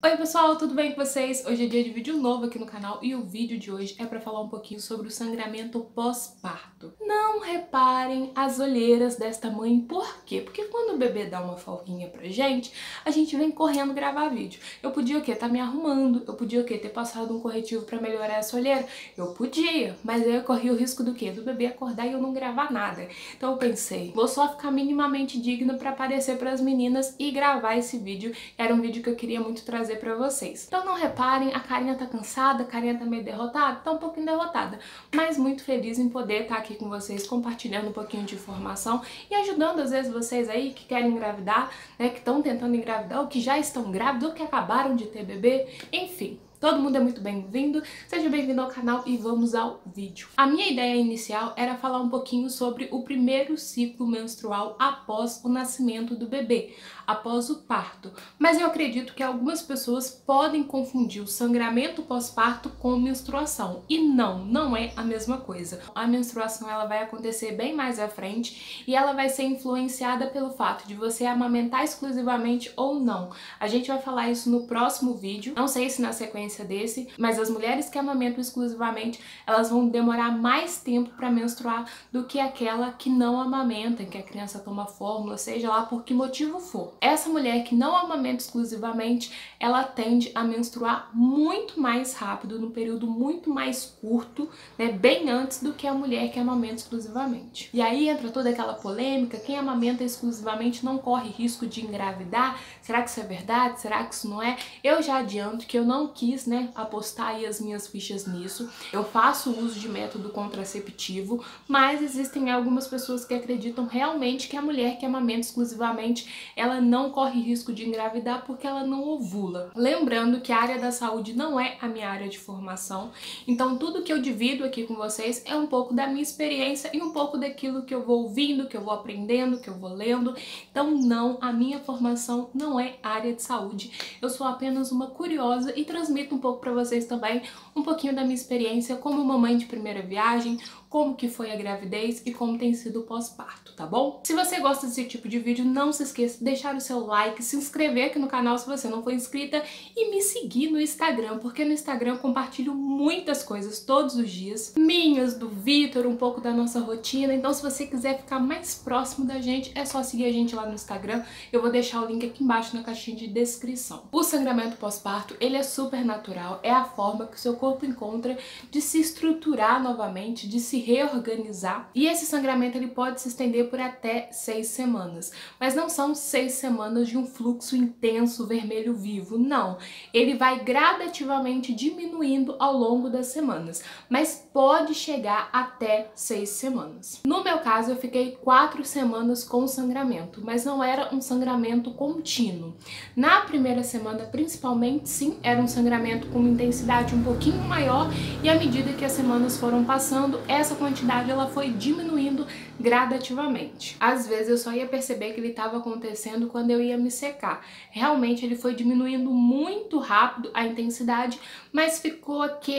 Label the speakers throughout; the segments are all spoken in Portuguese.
Speaker 1: Oi pessoal, tudo bem com vocês? Hoje é dia de vídeo novo aqui no canal e o vídeo de hoje é para falar um pouquinho sobre o sangramento pós-parto. Não reparem as olheiras desta mãe, por quê? Porque quando o bebê dá uma folguinha pra gente, a gente vem correndo gravar vídeo. Eu podia o quê? Tá me arrumando, eu podia o quê? Ter passado um corretivo pra melhorar essa olheira? Eu podia, mas aí eu corri o risco do quê? Do bebê acordar e eu não gravar nada. Então eu pensei, vou só ficar minimamente digna pra aparecer pras meninas e gravar esse vídeo. Era um vídeo que eu queria muito trazer pra vocês. Então não reparem, a carinha tá cansada, a carinha tá meio derrotada, tá um pouquinho derrotada, mas muito feliz em poder estar aqui com vocês, compartilhando um pouquinho de informação e ajudando às vezes vocês aí que querem engravidar, né, que estão tentando engravidar, ou que já estão grávidos, ou que acabaram de ter bebê, enfim. Todo mundo é muito bem-vindo, seja bem-vindo ao canal e vamos ao vídeo. A minha ideia inicial era falar um pouquinho sobre o primeiro ciclo menstrual após o nascimento do bebê, após o parto. Mas eu acredito que algumas pessoas podem confundir o sangramento pós-parto com menstruação. E não é a mesma coisa. A menstruação ela vai acontecer bem mais à frente e ela vai ser influenciada pelo fato de você amamentar exclusivamente ou não. A gente vai falar isso no próximo vídeo, não sei se na sequência desse, mas as mulheres que amamentam exclusivamente, elas vão demorar mais tempo para menstruar do que aquela que não amamenta, que a criança toma fórmula, seja lá por que motivo for. Essa mulher que não amamenta exclusivamente, ela tende a menstruar muito mais rápido, num período muito mais curto, né, bem antes do que a mulher que amamenta exclusivamente. E aí entra toda aquela polêmica, quem amamenta exclusivamente não corre risco de engravidar? Será que isso é verdade? Será que isso não é? Eu já adianto que eu não quis, né, apostar aí as minhas fichas nisso. Eu faço uso de método contraceptivo, mas existem algumas pessoas que acreditam realmente que a mulher que amamenta exclusivamente, ela não corre risco de engravidar porque ela não ovula. Lembrando que a área da saúde não é a minha área de formação, então tudo que eu divido aqui com vocês é um pouco da minha experiência e um pouco daquilo que eu vou ouvindo, que eu vou aprendendo, que eu vou lendo. Então não, a minha formação não é área de saúde. Eu sou apenas uma curiosa e transmito um pouco para vocês também um pouquinho da minha experiência como mamãe de primeira viagem, como que foi a gravidez e como tem sido o pós-parto, tá bom? Se você gosta desse tipo de vídeo, não se esqueça de deixar o seu like, se inscrever aqui no canal se você não for inscrita e me seguir no Instagram, porque no Instagram eu compartilho muitas coisas todos os dias, minhas, do Vitor, um pouco da nossa rotina. Então se você quiser ficar mais próximo da gente, é só seguir a gente lá no Instagram. Eu vou deixar o link aqui embaixo na caixinha de descrição. O sangramento pós-parto, ele é super natural, é a forma que o seu corpo encontra de se estruturar novamente, de se reorganizar, e esse sangramento ele pode se estender por até 6 semanas, mas não são 6 semanas de um fluxo intenso vermelho vivo, não. Ele vai gradativamente diminuindo ao longo das semanas, mas pode chegar até 6 semanas. No meu caso, eu fiquei 4 semanas com sangramento, mas não era um sangramento contínuo. Na primeira semana, principalmente, sim, era um sangramento com uma intensidade um pouquinho maior, e à medida que as semanas foram passando, essa quantidade ela foi diminuindo gradativamente. Às vezes eu só ia perceber que ele estava acontecendo quando eu ia me secar. Realmente ele foi diminuindo muito rápido a intensidade, mas ficou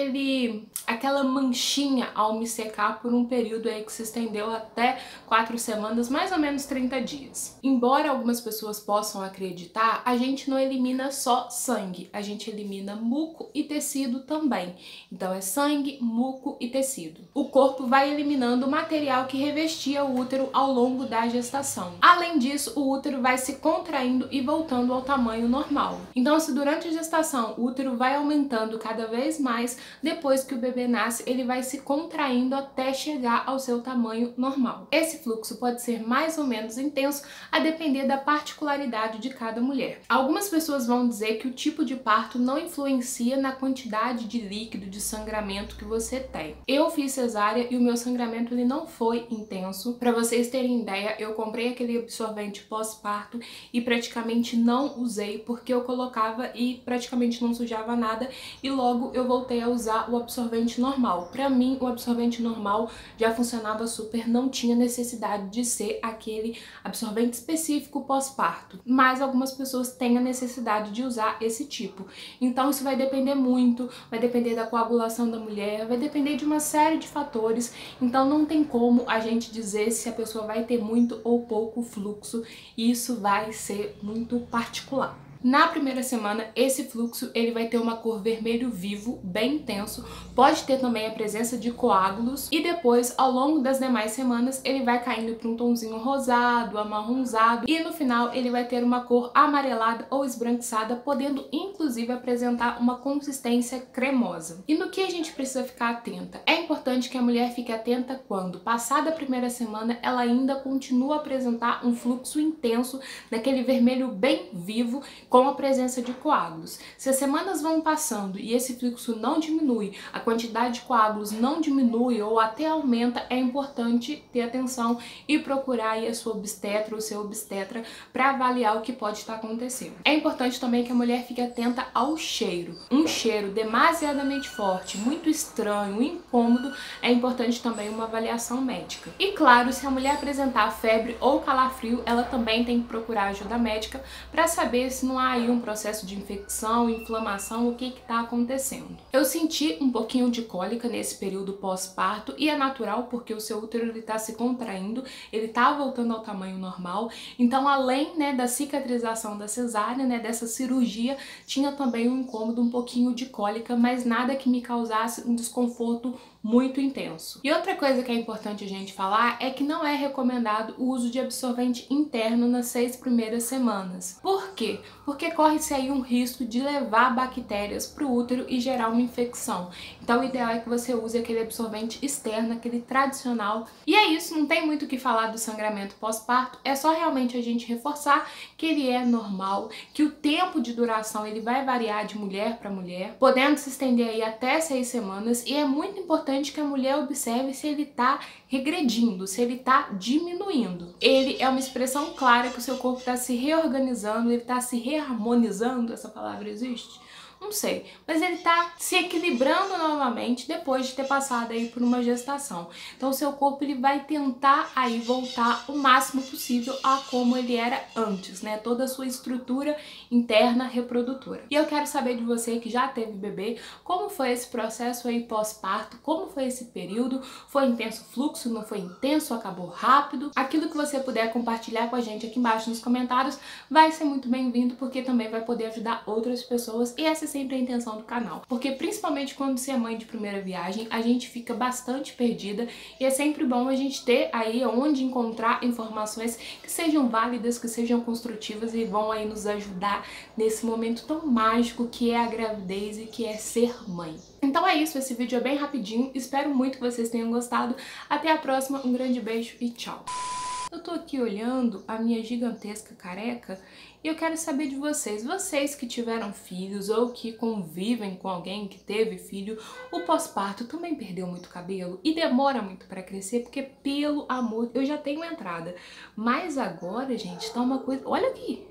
Speaker 1: aquela manchinha ao me secar por um período aí que se estendeu até 4 semanas, mais ou menos 30 dias. Embora algumas pessoas possam acreditar, a gente não elimina só sangue, a gente elimina muco e tecido também. Então é sangue, muco e tecido. O corpo vai eliminando o material que revestia o útero ao longo da gestação. Além disso, o útero vai se contraindo e voltando ao tamanho normal. Então, se durante a gestação o útero vai aumentando cada vez mais, depois que o bebê nasce, ele vai se contraindo até chegar ao seu tamanho normal. Esse fluxo pode ser mais ou menos intenso, a depender da particularidade de cada mulher. Algumas pessoas vão dizer que o tipo de parto não influencia na quantidade de líquido, de sangramento que você tem. Eu fiz cesárea e o meu sangramento ele não foi intenso. Para vocês terem ideia, eu comprei aquele absorvente pós-parto e praticamente não usei, porque eu colocava e praticamente não sujava nada, e logo eu voltei a usar o absorvente normal. Para mim, o absorvente normal já funcionava super, não tinha necessidade de ser aquele absorvente específico pós-parto. Mas algumas pessoas têm a necessidade de usar esse tipo. Então isso vai depender muito, vai depender da coagulação da mulher, vai depender de uma série de fatores. Então não tem como a gente dizer se a pessoa vai ter muito ou pouco fluxo, isso vai ser muito particular. Na primeira semana, esse fluxo ele vai ter uma cor vermelho vivo, bem intenso, pode ter também a presença de coágulos e depois, ao longo das demais semanas, ele vai caindo para um tonzinho rosado, amarronzado e no final ele vai ter uma cor amarelada ou esbranquiçada, podendo inclusive apresentar uma consistência cremosa. E no que a gente precisa ficar atenta? É importante que a mulher fique atenta quando, passada a primeira semana, ela ainda continua a apresentar um fluxo intenso, daquele vermelho bem vivo, com a presença de coágulos. Se as semanas vão passando e esse fluxo não diminui, a quantidade de coágulos não diminui ou até aumenta, é importante ter atenção e procurar aí a sua obstetra ou seu obstetra para avaliar o que pode estar acontecendo. É importante também que a mulher fique atenta ao cheiro. Um cheiro demasiadamente forte, muito estranho, incômodo, é importante também uma avaliação médica. E claro, se a mulher apresentar febre ou calafrio, ela também tem que procurar ajuda médica para saber se não há aí um processo de infecção, inflamação, o que está acontecendo. Eu senti um pouquinho de cólica nesse período pós-parto e é natural porque o seu útero está se contraindo, ele está voltando ao tamanho normal, então além, né, da cicatrização da cesárea, né, dessa cirurgia, tinha também um incômodo, um pouquinho de cólica, mas nada que me causasse um desconforto muito intenso. E outra coisa que é importante a gente falar é que não é recomendado o uso de absorvente interno nas 6 primeiras semanas. Por quê? Porque corre-se aí um risco de levar bactérias para o útero e gerar uma infecção. Então o ideal é que você use aquele absorvente externo, aquele tradicional. E é isso, não tem muito o que falar do sangramento pós-parto, é só realmente a gente reforçar que ele é normal, que o tempo de duração ele vai variar de mulher para mulher, podendo se estender aí até 6 semanas, e é muito importante que a mulher observe se ele está regredindo, se ele está diminuindo. Ele é uma expressão clara que o seu corpo está se reorganizando, ele está se reharmonizando, essa palavra existe? Não sei, mas ele tá se equilibrando novamente depois de ter passado aí por uma gestação. Então o seu corpo ele vai tentar aí voltar o máximo possível a como ele era antes, né? Toda a sua estrutura interna reprodutora. E eu quero saber de você que já teve bebê, como foi esse processo aí pós-parto, como foi esse período, foi intenso o fluxo, não foi intenso, acabou rápido? Aquilo que você puder compartilhar com a gente aqui embaixo nos comentários vai ser muito bem-vindo, porque também vai poder ajudar outras pessoas e essa sempre a intenção do canal, porque principalmente quando você é mãe de primeira viagem, a gente fica bastante perdida e é sempre bom a gente ter aí onde encontrar informações que sejam válidas, que sejam construtivas e vão aí nos ajudar nesse momento tão mágico que é a gravidez e que é ser mãe. Então é isso, esse vídeo é bem rapidinho, espero muito que vocês tenham gostado, até a próxima, um grande beijo e tchau! Eu tô aqui olhando a minha gigantesca careca e eu quero saber de vocês, vocês que tiveram filhos ou que convivem com alguém que teve filho, o pós-parto também perdeu muito cabelo e demora muito pra crescer, porque pelo amor, eu já tenho entrada, mas agora, gente, tá uma coisa, olha aqui,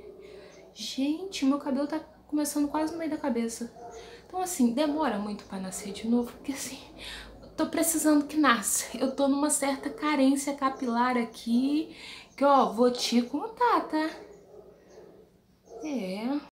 Speaker 1: gente, meu cabelo tá começando quase no meio da cabeça, então assim, demora muito pra nascer de novo, porque assim, tô precisando que nasça. Eu tô numa certa carência capilar aqui, que ó, vou te contar, tá? É...